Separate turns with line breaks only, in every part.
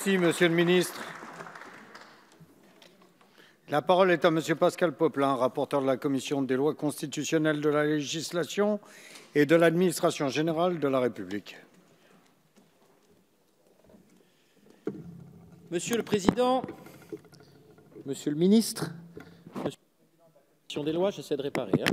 Merci, Monsieur le ministre. La parole est à Monsieur Pascal Popelin, rapporteur de la Commission des lois constitutionnelles, de la législation et de l'administration générale de la République.
Monsieur le Président, Monsieur le Ministre, Monsieur le Président de la Commission des lois, j'essaie de réparer.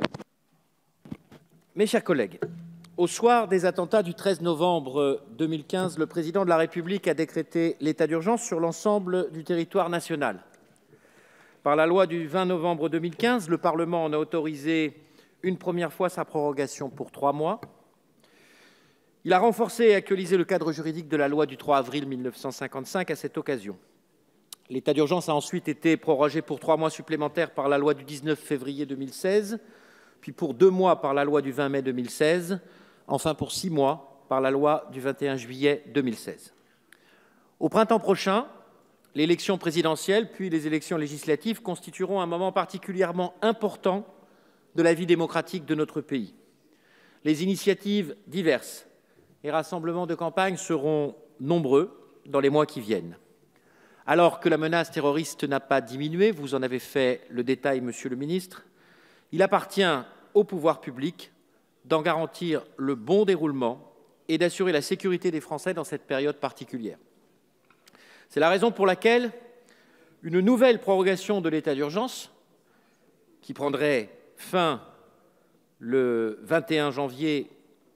Mes chers collègues, au soir des attentats du 13 novembre 2015, le Président de la République a décrété l'état d'urgence sur l'ensemble du territoire national. Par la loi du 20 novembre 2015, le Parlement en a autorisé une première fois sa prorogation pour 3 mois. Il a renforcé et actualisé le cadre juridique de la loi du 3 avril 1955 à cette occasion. L'état d'urgence a ensuite été prorogé pour 3 mois supplémentaires par la loi du 19 février 2016, puis pour 2 mois par la loi du 20 mai 2016, enfin pour 6 mois par la loi du 21 juillet 2016. Au printemps prochain, l'élection présidentielle puis les élections législatives constitueront un moment particulièrement important de la vie démocratique de notre pays. Les initiatives diverses et rassemblements de campagne seront nombreux dans les mois qui viennent. Alors que la menace terroriste n'a pas diminué, vous en avez fait le détail, Monsieur le ministre, il appartient au pouvoir public d'en garantir le bon déroulement et d'assurer la sécurité des Français dans cette période particulière. C'est la raison pour laquelle une nouvelle prorogation de l'état d'urgence, qui prendrait fin le 21 janvier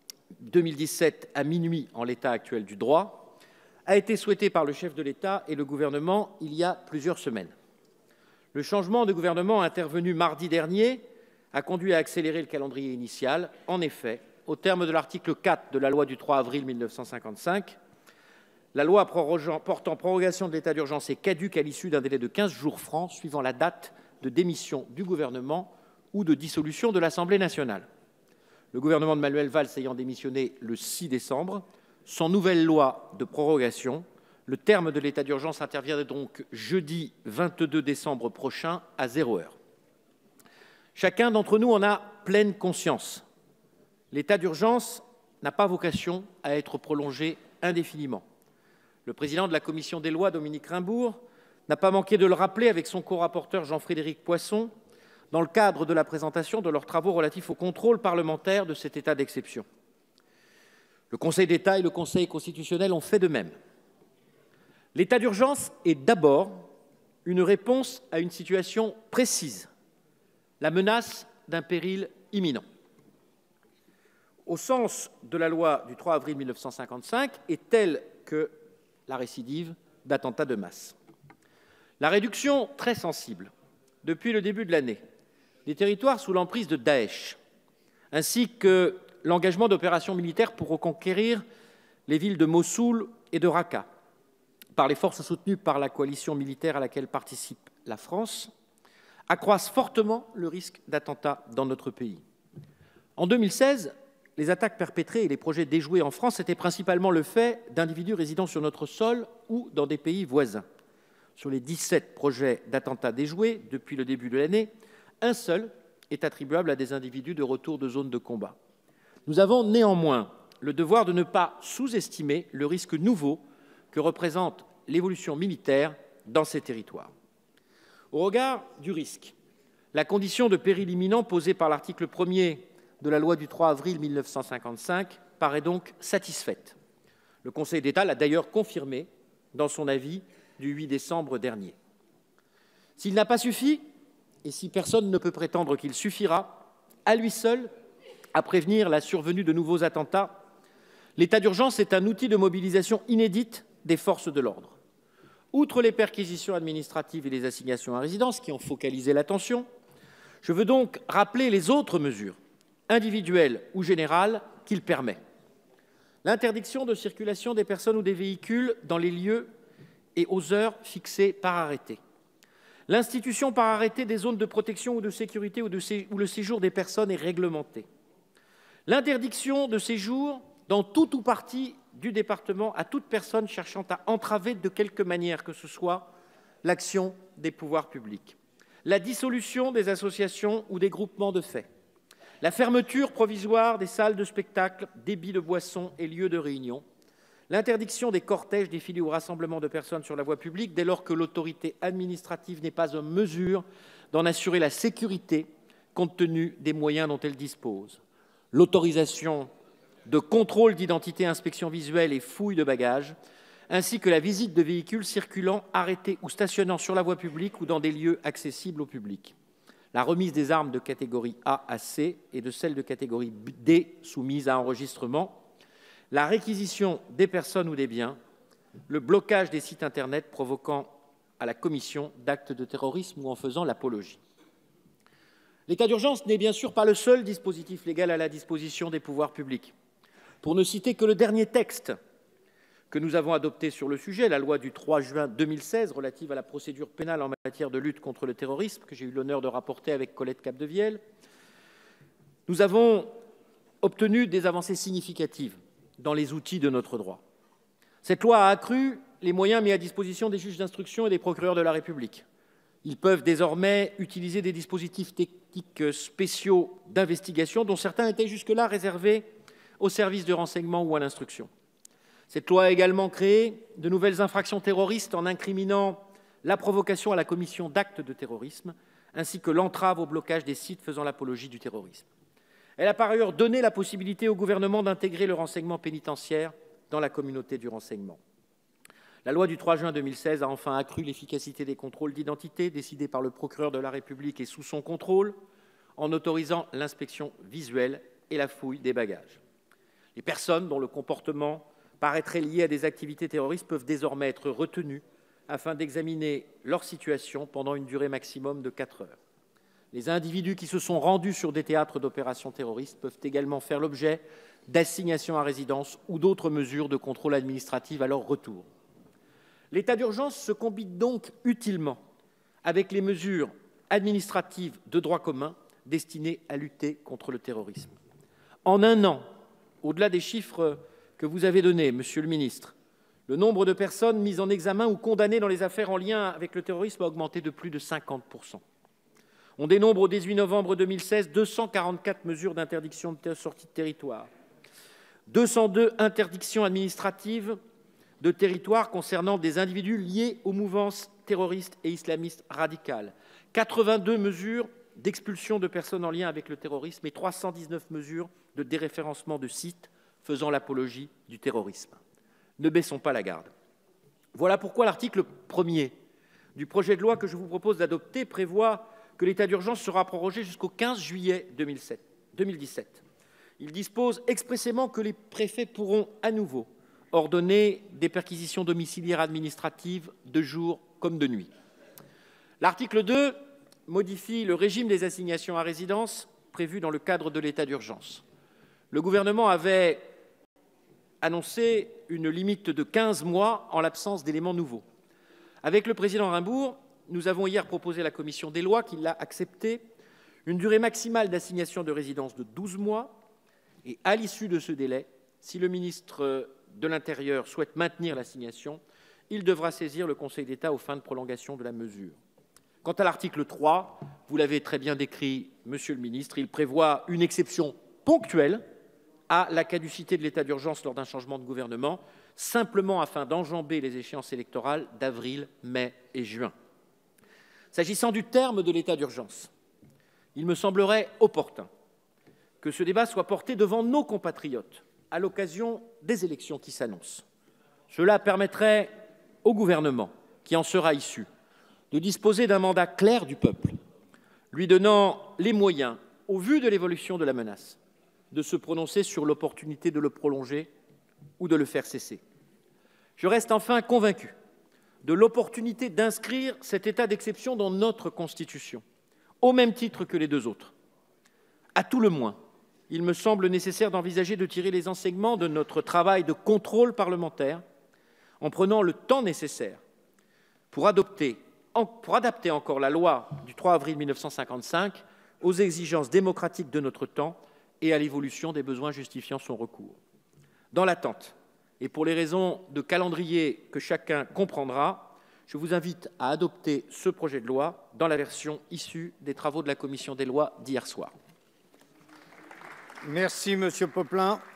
2017 à minuit en l'état actuel du droit, a été souhaitée par le chef de l'État et le gouvernement il y a plusieurs semaines. Le changement de gouvernement intervenu mardi dernier a conduit à accélérer le calendrier initial. En effet, au terme de l'article 4 de la loi du 3 avril 1955, la loi portant prorogation de l'état d'urgence est caduque à l'issue d'un délai de 15 jours francs suivant la date de démission du gouvernement ou de dissolution de l'Assemblée nationale. Le gouvernement de Manuel Valls ayant démissionné le 6 décembre, sans nouvelle loi de prorogation, le terme de l'état d'urgence interviendrait donc jeudi 22 décembre prochain à 0 heure. Chacun d'entre nous en a pleine conscience. L'état d'urgence n'a pas vocation à être prolongé indéfiniment. Le président de la Commission des lois, Dominique Raimbourg, n'a pas manqué de le rappeler avec son co-rapporteur Jean-Frédéric Poisson dans le cadre de la présentation de leurs travaux relatifs au contrôle parlementaire de cet état d'exception. Le Conseil d'État et le Conseil constitutionnel ont fait de même. L'état d'urgence est d'abord une réponse à une situation précise, la menace d'un péril imminent. Au sens de la loi du 3 avril 1955 est telle que la récidive d'attentats de masse. La réduction très sensible, depuis le début de l'année, des territoires sous l'emprise de Daesh, ainsi que l'engagement d'opérations militaires pour reconquérir les villes de Mossoul et de Raqqa par les forces soutenues par la coalition militaire à laquelle participe la France, accroissent fortement le risque d'attentats dans notre pays. En 2016, les attaques perpétrées et les projets déjoués en France étaient principalement le fait d'individus résidant sur notre sol ou dans des pays voisins. Sur les 17 projets d'attentats déjoués depuis le début de l'année, un seul est attribuable à des individus de retour de zone de combat. Nous avons néanmoins le devoir de ne pas sous-estimer le risque nouveau que représente l'évolution militaire dans ces territoires. Au regard du risque, la condition de péril imminent posée par l'article 1er de la loi du 3 avril 1955 paraît donc satisfaite. Le Conseil d'État l'a d'ailleurs confirmé dans son avis du 8 décembre dernier. S'il n'a pas suffi, et si personne ne peut prétendre qu'il suffira, à lui seul, à prévenir la survenue de nouveaux attentats, l'état d'urgence est un outil de mobilisation inédite des forces de l'ordre. Outre les perquisitions administratives et les assignations à résidence qui ont focalisé l'attention, je veux donc rappeler les autres mesures, individuelles ou générales, qu'il permet. L'interdiction de circulation des personnes ou des véhicules dans les lieux et aux heures fixées par arrêté. L'institution par arrêté des zones de protection ou de sécurité où le séjour des personnes est réglementé. L'interdiction de séjour dans tout ou partie du département à toute personne cherchant à entraver de quelque manière que ce soit l'action des pouvoirs publics. La dissolution des associations ou des groupements de fait. La fermeture provisoire des salles de spectacle, débits de boissons et lieux de réunion. L'interdiction des cortèges, défilés ou rassemblements de personnes sur la voie publique dès lors que l'autorité administrative n'est pas en mesure d'en assurer la sécurité compte tenu des moyens dont elle dispose. L'autorisation de contrôle d'identité, inspection visuelle et fouille de bagages, ainsi que la visite de véhicules circulant, arrêtés ou stationnant sur la voie publique ou dans des lieux accessibles au public. La remise des armes de catégorie A à C et de celles de catégorie D soumises à enregistrement, la réquisition des personnes ou des biens, le blocage des sites Internet provoquant à la commission d'actes de terrorisme ou en faisant l'apologie. L'état d'urgence n'est bien sûr pas le seul dispositif légal à la disposition des pouvoirs publics. Pour ne citer que le dernier texte que nous avons adopté sur le sujet, la loi du 3 juin 2016 relative à la procédure pénale en matière de lutte contre le terrorisme, que j'ai eu l'honneur de rapporter avec Colette Capdevielle, nous avons obtenu des avancées significatives dans les outils de notre droit. Cette loi a accru les moyens mis à disposition des juges d'instruction et des procureurs de la République. Ils peuvent désormais utiliser des dispositifs techniques spéciaux d'investigation dont certains étaient jusque-là réservés aux services de renseignement ou à l'instruction. Cette loi a également créé de nouvelles infractions terroristes en incriminant la provocation à la commission d'actes de terrorisme ainsi que l'entrave au blocage des sites faisant l'apologie du terrorisme. Elle a par ailleurs donné la possibilité au gouvernement d'intégrer le renseignement pénitentiaire dans la communauté du renseignement. La loi du 3 juin 2016 a enfin accru l'efficacité des contrôles d'identité décidés par le procureur de la République et sous son contrôle en autorisant l'inspection visuelle et la fouille des bagages. Les personnes dont le comportement paraîtrait lié à des activités terroristes peuvent désormais être retenues afin d'examiner leur situation pendant une durée maximum de 4 heures. Les individus qui se sont rendus sur des théâtres d'opérations terroristes peuvent également faire l'objet d'assignations à résidence ou d'autres mesures de contrôle administratif à leur retour. L'état d'urgence se combine donc utilement avec les mesures administratives de droit commun destinées à lutter contre le terrorisme. En un an, au-delà des chiffres que vous avez donnés, Monsieur le ministre, le nombre de personnes mises en examen ou condamnées dans les affaires en lien avec le terrorisme a augmenté de plus de 50%. On dénombre au 18 novembre 2016 244 mesures d'interdiction de sortie de territoire, 202 interdictions administratives de territoire concernant des individus liés aux mouvances terroristes et islamistes radicales, 82 mesures d'expulsion de personnes en lien avec le terrorisme et 319 mesures de déréférencement de sites faisant l'apologie du terrorisme. Ne baissons pas la garde. Voilà pourquoi l'article 1er du projet de loi que je vous propose d'adopter prévoit que l'état d'urgence sera prorogé jusqu'au 15 juillet 2017. Il dispose expressément que les préfets pourront à nouveau ordonner des perquisitions domiciliaires administratives de jour comme de nuit. L'article 2 modifie le régime des assignations à résidence prévues dans le cadre de l'état d'urgence. Le gouvernement avait annoncé une limite de 15 mois en l'absence d'éléments nouveaux. Avec le président Raimbourg, nous avons hier proposé à la commission des lois, qui l'a accepté, une durée maximale d'assignation de résidence de 12 mois. Et à l'issue de ce délai, si le ministre de l'Intérieur souhaite maintenir l'assignation, il devra saisir le Conseil d'État aux fins de prolongation de la mesure. Quant à l'article 3, vous l'avez très bien décrit, Monsieur le ministre, il prévoit une exception ponctuelle à la caducité de l'état d'urgence lors d'un changement de gouvernement, simplement afin d'enjamber les échéances électorales d'avril, mai et juin. S'agissant du terme de l'état d'urgence, il me semblerait opportun que ce débat soit porté devant nos compatriotes à l'occasion des élections qui s'annoncent. Cela permettrait au gouvernement, qui en sera issu, de disposer d'un mandat clair du peuple, lui donnant les moyens, au vu de l'évolution de la menace, de se prononcer sur l'opportunité de le prolonger ou de le faire cesser. Je reste enfin convaincu de l'opportunité d'inscrire cet état d'exception dans notre Constitution, au même titre que les deux autres. À tout le moins, il me semble nécessaire d'envisager de tirer les enseignements de notre travail de contrôle parlementaire en prenant le temps nécessaire pour adapter encore la loi du 3 avril 1955 aux exigences démocratiques de notre temps et à l'évolution des besoins justifiant son recours. Dans l'attente, et pour les raisons de calendrier que chacun comprendra, je vous invite à adopter ce projet de loi dans la version issue des travaux de la commission des lois d'hier soir.
Merci, Monsieur Poplin.